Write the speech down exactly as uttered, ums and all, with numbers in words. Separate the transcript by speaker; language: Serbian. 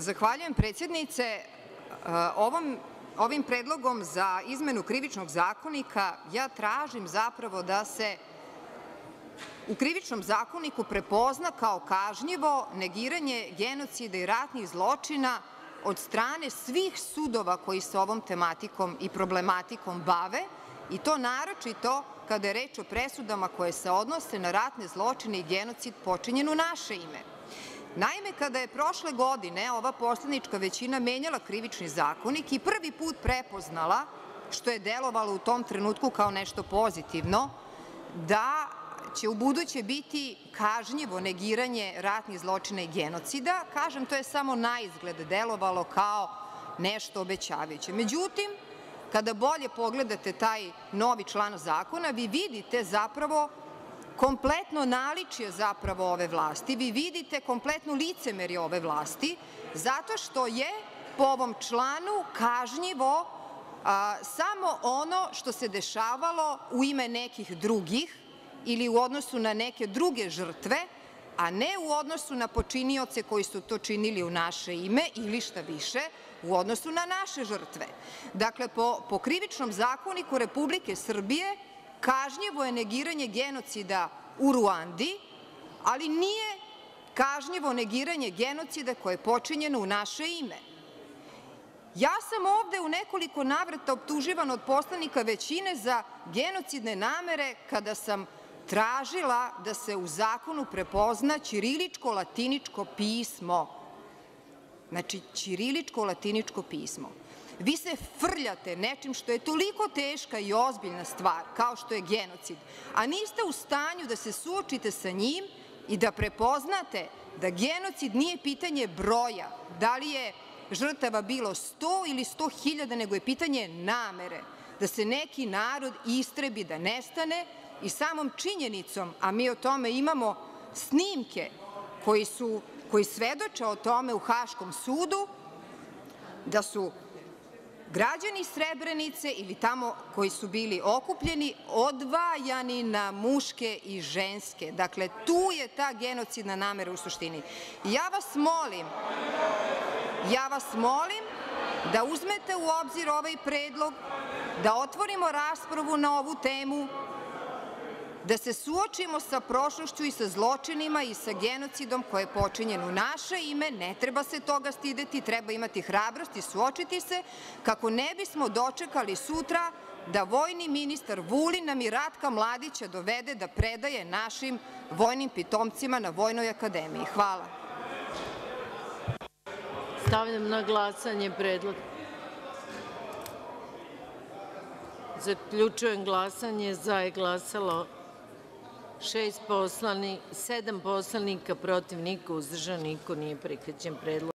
Speaker 1: Zahvaljujem, predsednice. Ovim predlogom za izmenu Krivičnog zakonika ja tražim zapravo da se u Krivičnom zakoniku prepozna kao kažnjivo negiranje genocida i ratnih zločina od strane svih sudova koji se ovom tematikom i problematikom bave, i to naročito kada je reč o presudama koje se odnose na ratne zločine i genocid počinjen u naše ime. Naime, kada je prošle godine ova poslanička većina menjala Krivični zakonik i prvi put prepoznala, što je delovalo u tom trenutku kao nešto pozitivno, da će ubuduće biti kažnjivo negiranje ratnih zločina i genocida, kažem, to je samo naizgled delovalo kao nešto obećavajuće. Međutim, kada bolje pogledate taj novi član zakona, vi vidite zapravo kompletno naličje zapravo ove vlasti, vi vidite kompletno licemerje ove vlasti, zato što je po ovom članu kažnjivo samo ono što se dešavalo u ime nekih drugih ili u odnosu na neke druge žrtve, a ne u odnosu na počinioce koji su to činili u naše ime ili šta više, u odnosu na naše žrtve. Dakle, po Krivičnom zakoniku Republike Srbije kažnjivo je negiranje genocida u Ruandi, ali nije kažnjivo negiranje genocida koje je počinjeno u naše ime. Ja sam ovde u nekoliko navrata optuživana od poslanika većine za genocidne namere kada sam tražila da se u zakonu prepozna ćiriličko-latiničko pismo. Znači, ćiriličko-latiničko pismo. Vi se frljate nečim što je toliko teška i ozbiljna stvar kao što je genocid, a niste u stanju da se suočite sa njim i da prepoznate da genocid nije pitanje broja, da li je žrtava bilo sto ili sto hiljada, nego je pitanje namere, da se neki narod istrebi, da nestane, i samom činjenicom, a mi o tome imamo snimke koji svedoče o tome u Haškom sudu, da su građani Srebrenice ili tamo koji su bili okupljeni odvajani na muške i ženske. Dakle, tu je ta genocidna namera u suštini. Ja vas molim, ja vas molim da uzmete u obzir ovaj predlog, da otvorimo raspravu na ovu temu, da se suočimo sa prošlošću i sa zločinima i sa genocidom koji je počinjen u naše ime. Ne treba se toga stideti, treba imati hrabrost i suočiti se kako ne bismo dočekali sutra da vojni ministar Vulin nam i Ratka Mladića dovede da predaje našim vojnim pitomcima na Vojnoj akademiji. Hvala.
Speaker 2: Stavljam na glasanje predlog. Zaključujem glasanje. Za je glasalo sedam poslanika, protiv niko, uzdržan niko, nije prihvaćen predlog.